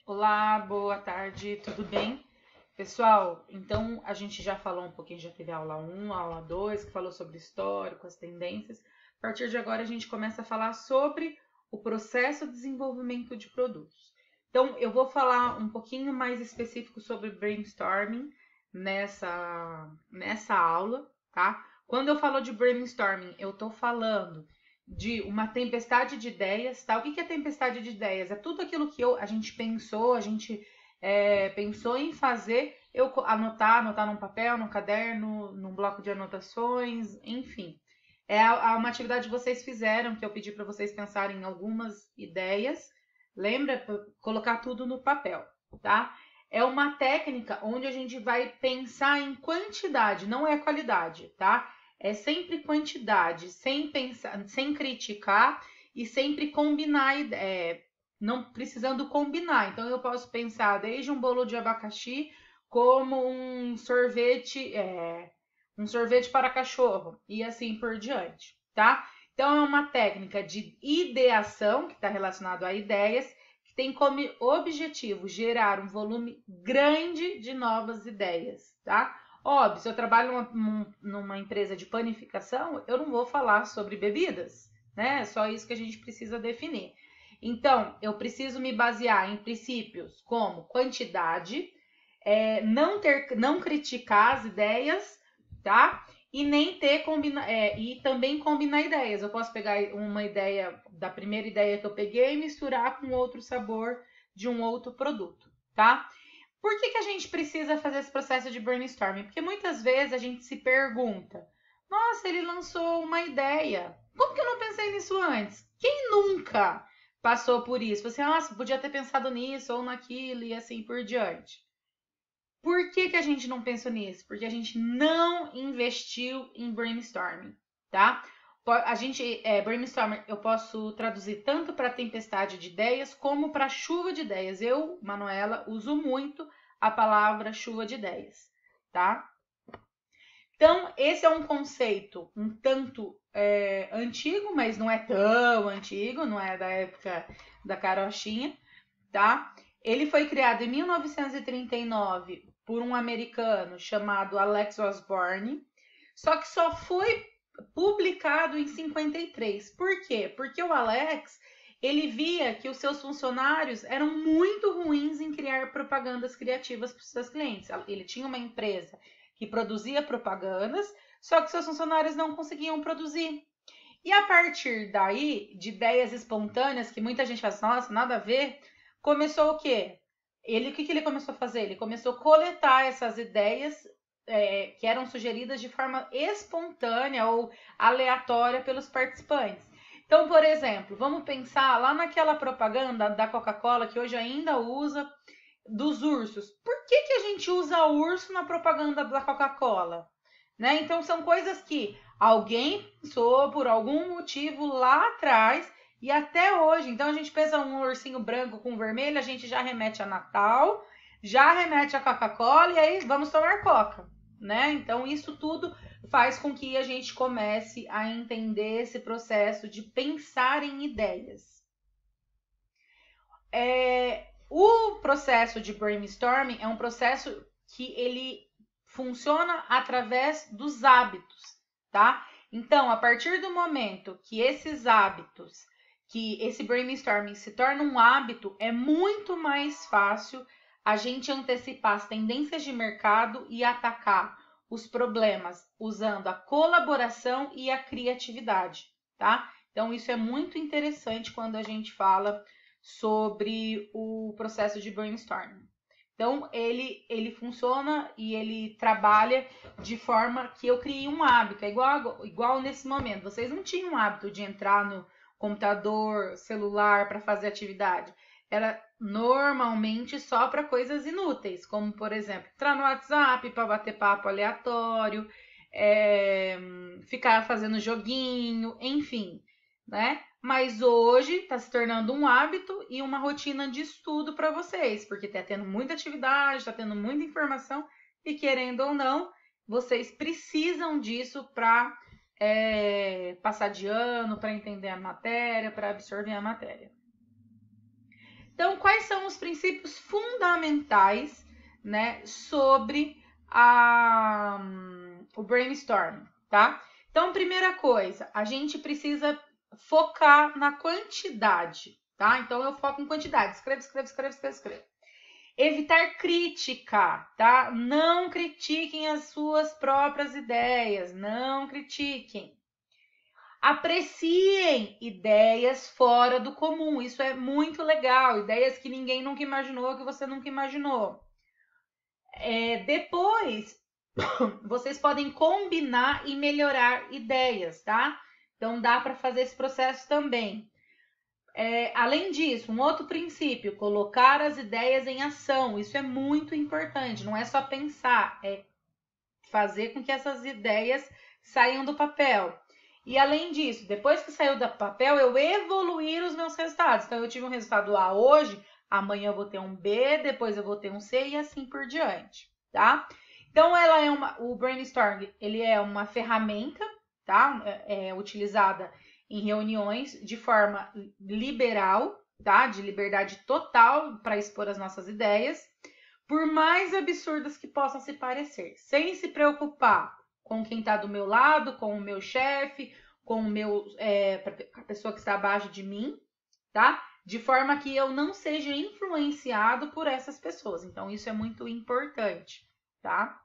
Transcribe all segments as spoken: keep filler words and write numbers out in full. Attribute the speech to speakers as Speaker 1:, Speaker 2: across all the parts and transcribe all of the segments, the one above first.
Speaker 1: Olá, boa tarde, tudo bem? Pessoal, então a gente já falou um pouquinho, já teve aula um, aula dois, que falou sobre histórico, as tendências. A partir de agora a gente começa a falar sobre o processo de desenvolvimento de produtos. Então eu vou falar um pouquinho mais específico sobre brainstorming nessa, nessa aula, tá? Quando eu falo de brainstorming, eu tô falando de uma tempestade de ideias, tá? O que é tempestade de ideias? É tudo aquilo que eu, a gente pensou, a gente é, pensou em fazer, eu anotar, anotar num papel, num caderno, num bloco de anotações, enfim. É uma atividade que vocês fizeram, que eu pedi para vocês pensarem em algumas ideias. Lembra? Colocar tudo no papel, tá? É uma técnica onde a gente vai pensar em quantidade, não é qualidade, tá? É sempre quantidade, sem pensar, sem criticar e sempre combinar, é, não precisando combinar. Então eu posso pensar desde um bolo de abacaxi como um sorvete, é, um sorvete para cachorro e assim por diante, tá? Então é uma técnica de ideação que está relacionado a ideias, que tem como objetivo gerar um volume grande de novas ideias, tá? Óbvio, se eu trabalho numa, numa empresa de panificação, eu não vou falar sobre bebidas, né? É só isso que a gente precisa definir. Então, eu preciso me basear em princípios como quantidade, é, não ter, não criticar as ideias, tá? E nem ter combina, é, e também combinar ideias. Eu posso pegar uma ideia da primeira ideia que eu peguei e misturar com outro sabor de um outro produto, tá? Por que, que a gente precisa fazer esse processo de brainstorming? Porque muitas vezes a gente se pergunta, nossa, ele lançou uma ideia. Como que eu não pensei nisso antes? Quem nunca passou por isso? Você, nossa, podia ter pensado nisso ou naquilo e assim por diante. Por que, que a gente não pensou nisso? Porque a gente não investiu em brainstorming, tá? A gente, é, brainstorming, eu posso traduzir tanto para tempestade de ideias como para chuva de ideias. Eu, Manuela, uso muito a palavra chuva de ideias, tá? Então, esse é um conceito um tanto é, antigo, mas não é tão antigo, não é da época da carochinha, tá? Ele foi criado em mil novecentos e trinta e nove por um americano chamado Alex Osborne, só que só foi publicado em cinquenta e três. Por quê? Porque o Alex, ele via que os seus funcionários eram muito ruins em criar propagandas criativas para os seus clientes. Ele tinha uma empresa que produzia propagandas, só que seus funcionários não conseguiam produzir. E a partir daí, de ideias espontâneas, que muita gente faz, nossa, nada a ver, começou o quê? Ele, o que, que ele começou a fazer? Ele começou a coletar essas ideias é, que eram sugeridas de forma espontânea ou aleatória pelos participantes. Então, por exemplo, vamos pensar lá naquela propaganda da Coca-Cola que hoje ainda usa dos ursos. Por que, que a gente usa urso na propaganda da Coca-Cola? Né? Então, são coisas que alguém pensou por algum motivo lá atrás e até hoje. Então, a gente pensa um ursinho branco com vermelho, a gente já remete a Natal, já remete a Coca-Cola e aí vamos tomar Coca, né? Então, isso tudo faz com que a gente comece a entender esse processo de pensar em ideias. É, o processo de brainstorming é um processo que ele funciona através dos hábitos, tá? Então, a partir do momento que esses hábitos, que esse brainstorming se torna um hábito, é muito mais fácil a gente antecipar as tendências de mercado e atacar os problemas usando a colaboração e a criatividade, tá? Então, isso é muito interessante quando a gente fala sobre o processo de brainstorming. Então, ele, ele funciona e ele trabalha de forma que eu criei um hábito. É igual, igual nesse momento. Vocês não tinham o hábito de entrar no computador, celular para fazer atividade. Era normalmente só para coisas inúteis, como, por exemplo, entrar no WhatsApp para bater papo aleatório, é, ficar fazendo joguinho, enfim, né? Mas hoje está se tornando um hábito e uma rotina de estudo para vocês, porque está tendo muita atividade, está tendo muita informação e, querendo ou não, vocês precisam disso para é, passar de ano, para entender a matéria, para absorver a matéria. Então, quais são os princípios fundamentais, né, sobre a, um, o brainstorming, tá? Então, primeira coisa, a gente precisa focar na quantidade, tá? Então, eu foco em quantidade. Escreve, escreve, escreve, escreve, escreve. Evitar crítica, tá? Não critiquem as suas próprias ideias, não critiquem. Apreciem ideias fora do comum, isso é muito legal, ideias que ninguém nunca imaginou, que você nunca imaginou. É, depois, vocês podem combinar e melhorar ideias, tá? Então, dá para fazer esse processo também. É, além disso, um outro princípio, colocar as ideias em ação. Isso é muito importante, não é só pensar, é fazer com que essas ideias saiam do papel. E além disso, depois que saiu do papel, eu evoluir os meus resultados. Então, eu tive um resultado A hoje, amanhã eu vou ter um B, depois eu vou ter um C e assim por diante, tá? Então, ela é uma, o brainstorming, ele é uma ferramenta, tá? É, é utilizada em reuniões de forma liberal, tá? De liberdade total para expor as nossas ideias, por mais absurdas que possam se parecer, sem se preocupar com quem está do meu lado, com o meu chefe, com o meu, é, a pessoa que está abaixo de mim, tá? De forma que eu não seja influenciado por essas pessoas. Então, isso é muito importante, tá?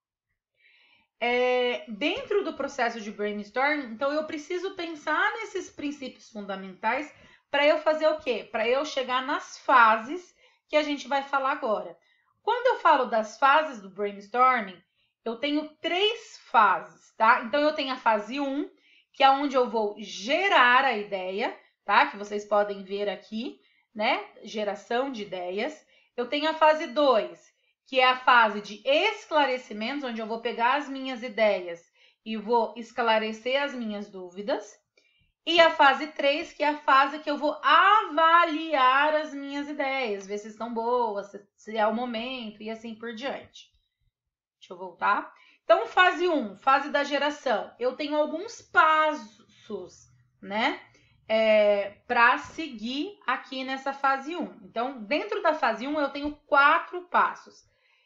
Speaker 1: É, dentro do processo de brainstorming, então eu preciso pensar nesses princípios fundamentais para eu fazer o quê? Para eu chegar nas fases que a gente vai falar agora. Quando eu falo das fases do brainstorming, eu tenho três fases, tá? Então, eu tenho a fase um, que é onde eu vou gerar a ideia, tá? Que vocês podem ver aqui, né? Geração de ideias. Eu tenho a fase dois, que é a fase de esclarecimentos, onde eu vou pegar as minhas ideias e vou esclarecer as minhas dúvidas. E a fase três, que é a fase que eu vou avaliar as minhas ideias, ver se estão boas, se é o momento e assim por diante. Deixa eu voltar. Então, fase um, fase da geração. Eu tenho alguns passos, né? É, para seguir aqui nessa fase um. Então, dentro da fase um, eu tenho quatro passos.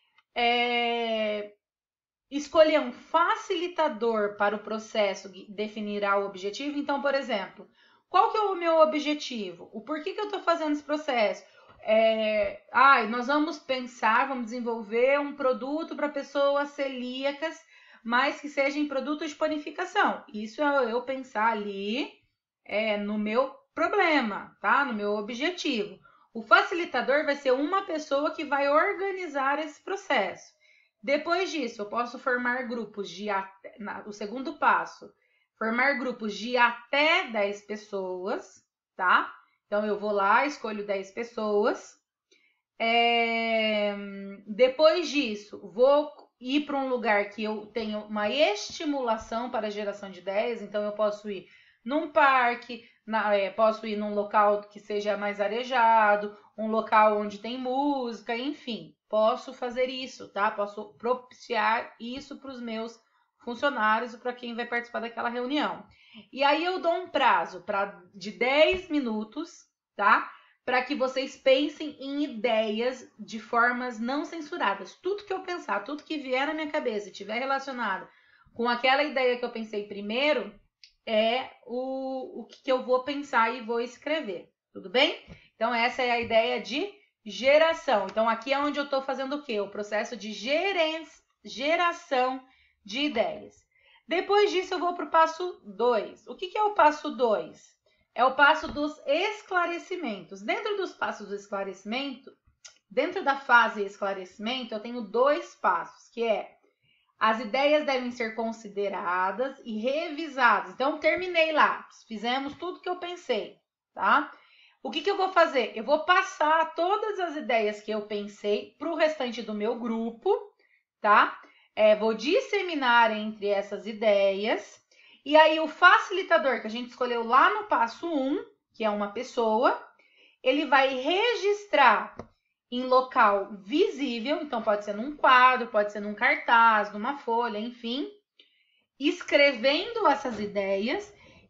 Speaker 1: É, escolher um facilitador para o processo, definirá o objetivo. Então, por exemplo, qual que é o meu objetivo? O porquê que eu estou fazendo esse processo? É, ah, nós vamos pensar, vamos desenvolver um produto para pessoas celíacas, mas que seja em produtos de panificação. Isso é eu pensar ali é, no meu problema, tá? No meu objetivo. O facilitador vai ser uma pessoa que vai organizar esse processo. Depois disso, eu posso formar grupos de até, o segundo passo, formar grupos de até dez pessoas, tá? Então, eu vou lá, escolho dez pessoas. É... Depois disso, vou ir para um lugar que eu tenho uma estimulação para a geração de ideias. Então, eu posso ir num parque, na, é, posso ir num local que seja mais arejado, um local onde tem música, enfim. Posso fazer isso, tá? Posso propiciar isso para os meus funcionários e para quem vai participar daquela reunião. E aí eu dou um prazo pra, de dez minutos, tá? Para que vocês pensem em ideias de formas não censuradas. Tudo que eu pensar, tudo que vier na minha cabeça e estiver relacionado com aquela ideia que eu pensei primeiro, é o, o que eu vou pensar e vou escrever. Tudo bem? Então, essa é a ideia de geração. Então, aqui é onde eu estou fazendo o quê? O processo de geren- geração de ideias. Depois disso, eu vou para o passo dois. O que, que é o passo dois? É o passo dos esclarecimentos. Dentro dos passos do esclarecimento, dentro da fase esclarecimento, eu tenho dois passos, que é as ideias devem ser consideradas e revisadas. Então, terminei lá, fizemos tudo que eu pensei, tá? O que, que eu vou fazer? Eu vou passar todas as ideias que eu pensei para o restante do meu grupo, tá? É, vou disseminar entre essas ideias. E aí, o facilitador que a gente escolheu lá no passo um, que é uma pessoa, ele vai registrar em local visível, então pode ser num quadro, pode ser num cartaz, numa folha, enfim, escrevendo essas ideias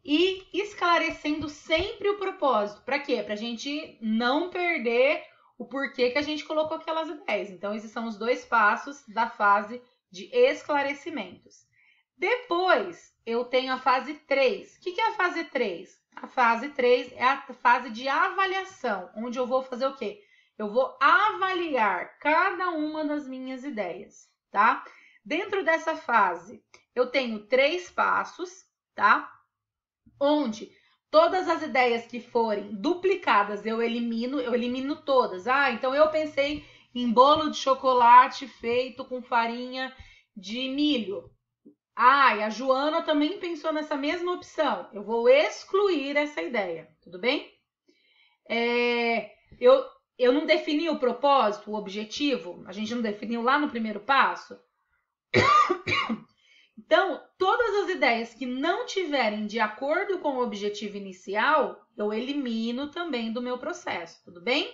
Speaker 1: e esclarecendo sempre o propósito. Para quê? Para a gente não perder o porquê que a gente colocou aquelas ideias. Então, esses são os dois passos da fase de esclarecimentos. Depois, eu tenho a fase três. O que é a fase três? A fase três é a fase de avaliação, onde eu vou fazer o quê? Eu vou avaliar cada uma das minhas ideias, tá? Dentro dessa fase, eu tenho três passos, tá? Onde todas as ideias que forem duplicadas, eu elimino, eu elimino todas. Ah, então eu pensei em bolo de chocolate feito com farinha de milho. Ah, e a Joana também pensou nessa mesma opção. Eu vou excluir essa ideia, tudo bem? É, eu, eu não defini o propósito, o objetivo. A gente não definiu lá no primeiro passo? Então, todas as ideias que não tiverem de acordo com o objetivo inicial, eu elimino também do meu processo, tudo bem?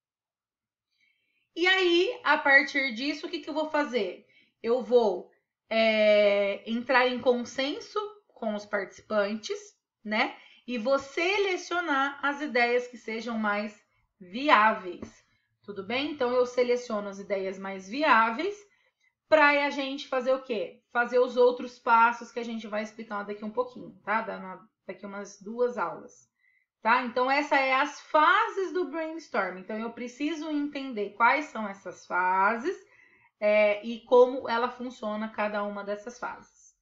Speaker 1: E aí, a partir disso, o que, que eu vou fazer? Eu vou é, entrar em consenso com os participantes, né? E vou selecionar as ideias que sejam mais viáveis, tudo bem? Então, eu seleciono as ideias mais viáveis para a gente fazer o quê? Fazer os outros passos que a gente vai explicar daqui um pouquinho, tá? Daqui umas duas aulas, tá? Então, essa é as fases do brainstorm. Então, eu preciso entender quais são essas fases é, e como ela funciona cada uma dessas fases.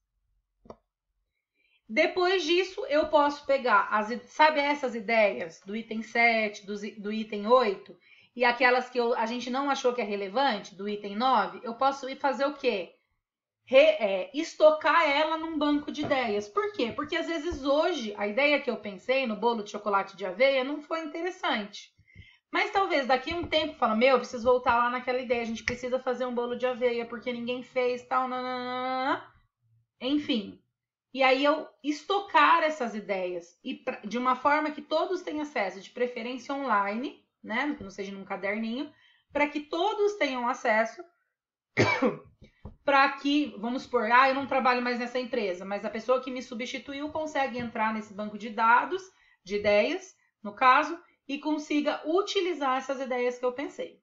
Speaker 1: Depois disso, eu posso pegar, as, sabe essas ideias do item sete, do, do item oito? E aquelas que eu, a gente não achou que é relevante, do item nove, eu posso ir fazer o quê? Re, é, estocar ela num banco de ideias. Por quê? Porque às vezes hoje, a ideia que eu pensei no bolo de chocolate de aveia não foi interessante. Mas talvez daqui a um tempo, fala, meu, eu preciso voltar lá naquela ideia, a gente precisa fazer um bolo de aveia, porque ninguém fez, tal, nananana. Enfim. E aí eu estocar essas ideias, e pra, de uma forma que todos tenham acesso, de preferência online, né, que não seja num caderninho, para que todos tenham acesso, para que, vamos supor, ah, eu não trabalho mais nessa empresa, mas a pessoa que me substituiu consegue entrar nesse banco de dados, de ideias, no caso, e consiga utilizar essas ideias que eu pensei.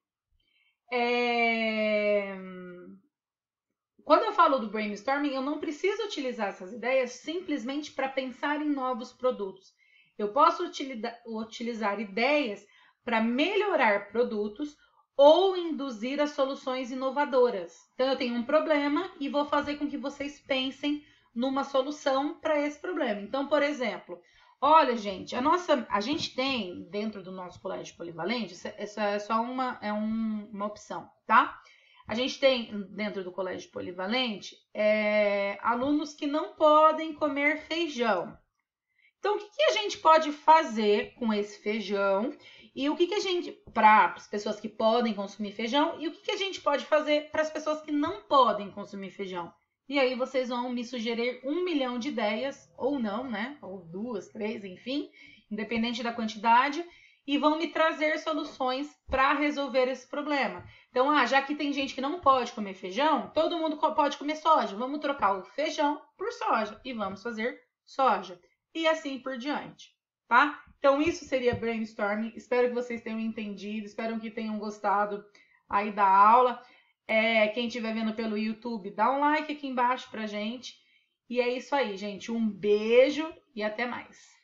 Speaker 1: É... Quando eu falo do brainstorming, eu não preciso utilizar essas ideias simplesmente para pensar em novos produtos. Eu posso utilizar ideias para melhorar produtos ou induzir as soluções inovadoras. Então, eu tenho um problema e vou fazer com que vocês pensem numa solução para esse problema. Então, por exemplo, olha, gente, a nossa, a gente tem dentro do nosso colégio polivalente, essa é só uma, é um, uma opção, tá? A gente tem dentro do colégio polivalente é, alunos que não podem comer feijão. Então, o que, que a gente pode fazer com esse feijão? E o que, que a gente, para as pessoas que podem consumir feijão, e o que, que a gente pode fazer para as pessoas que não podem consumir feijão? E aí vocês vão me sugerir um milhão de ideias, ou não, né? Ou duas, três, enfim, independente da quantidade, e vão me trazer soluções para resolver esse problema. Então, ah, já que tem gente que não pode comer feijão, todo mundo pode comer soja. Vamos trocar o feijão por soja e vamos fazer soja. E assim por diante, tá? Então, isso seria brainstorming. Espero que vocês tenham entendido, espero que tenham gostado aí da aula. É, quem estiver vendo pelo YouTube, dá um like aqui embaixo pra gente. E é isso aí, gente. Um beijo e até mais.